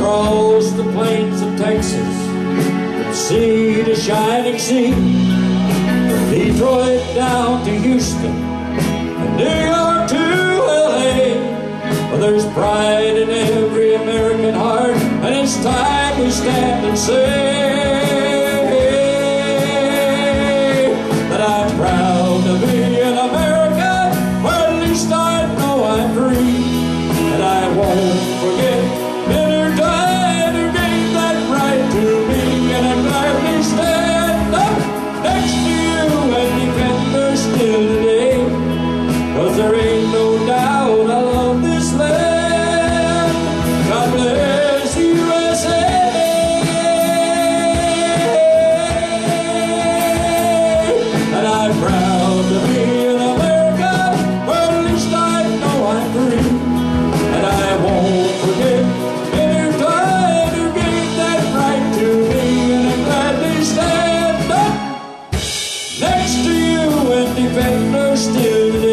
across the plains of Texas, from sea to shining sea, from Detroit down to Houston, and New York to LA. Well, there's pride in every American heart, and it's time we stand and say that I'm proud to be an American, where at least I know I'm free, and I won't forget many times who gave that right to me, and I'm gladly stand up next to you and defend her still today, 'cause there ain't no doubt I love this land. God bless the USA. And I'm proud to be an American, where at least I know I'm free, and I won't forget any time who gave that right to me, and I'm gladly stand up next to you and defend her still.